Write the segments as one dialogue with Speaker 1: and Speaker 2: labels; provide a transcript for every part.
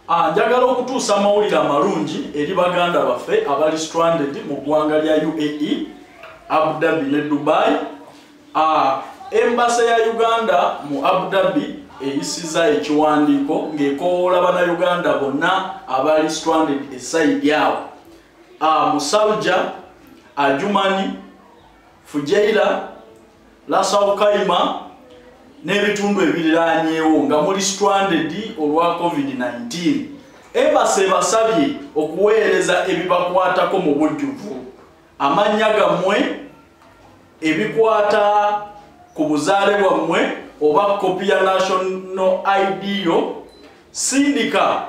Speaker 1: Njagala okutuusa amawulire amalungi eri baganda baffe abali stranded mu ggwanga lya UAE, Abu Dhabi ne Dubai. Embassy ya Uganda mu Abu Dhabi eyisiza ekiwandiiko ng'ekoowoola bannayuganda bonna abali stranded esayidi yaabwe. Musalja, Ajumani, Fujairah, Lasau Kaima n'ebitundu ebiriraanyeewo nga muli stranded olwa COVID-19. Embassy basabye okuweereza ebibakwatako mu bujjuvu, amannya gammwe, ebikwata ku buzaale bwammwe oba kopi ya national ID yo, sindika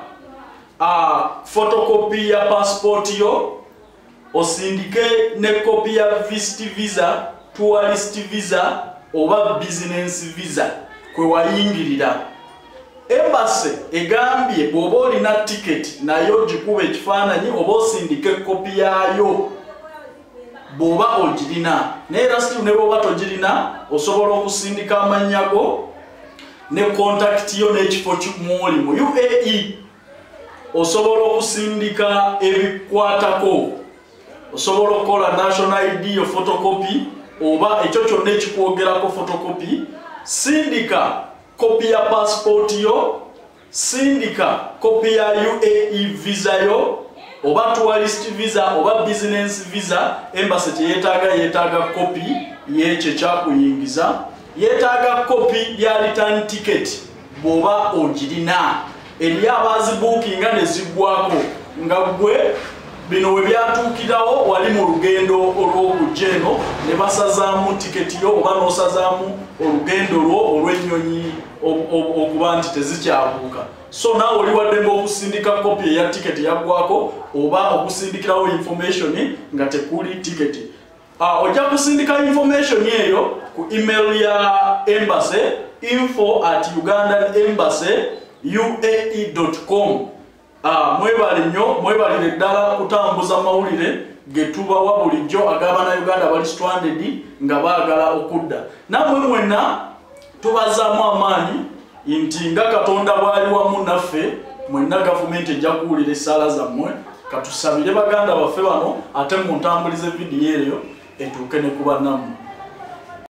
Speaker 1: photocopy ya passport yo, osindike ne kopi ya visit visa, tourist visa oba business visa kwe wayingirira. Embassy egambye bw'oba olina ticket nayo gikuba ekifaananyi oba osindike kopi yaayo bw'oba ogirina. Naye rasiti ne bw'oba togirina osobola okusindika amannya go ne contact yo n'ekifo mw'oli mu UAE. Osobola okusindika ebikwatako, osobola okukola national ID yo photocopy oba ekyo kyonna ekikwogerako photocopy. Sindika kopi ya passport yo, sindika kopi ya UAE visa yo oba tourist visa oba business visa. Embassy yeetaaga kopi y'ekyo kyakuyingiza, yeetaaga kopi ya return ticket bw'oba ogirina. Eri abazibuukinga ne ziggwako nga gwe bino we byatuukirawo wali mu lugendo olw'okujja eno ne basazaamu tiketi yo oba n'osazaamu olugendo lwo olw'ennyonyi okuba nti tezikyabuuka. So naawe oli waddembe okusindika kopi eya tiketi yaggwako oba okusindikirawo information nga tekuli tiketi. Ojja kusindika information eyo ku email ya embassy info@ugandanembassy.uae.com. Mwebale nnyo, mwebalire ddala kutambuza mawulire getubawa bulijjo ag'Abannayuganda abali stranded nga baagala okudda. Nammwe mwenna tubazaamu amaanyi nti nga Katonda bw'ali wamu naffe, mwenna gavumenti ejja kuwulira essaala zammwe. Katusabire baganda baffe bano ate muntambulize vidiyo eyo etuuke ne ku bannammwe.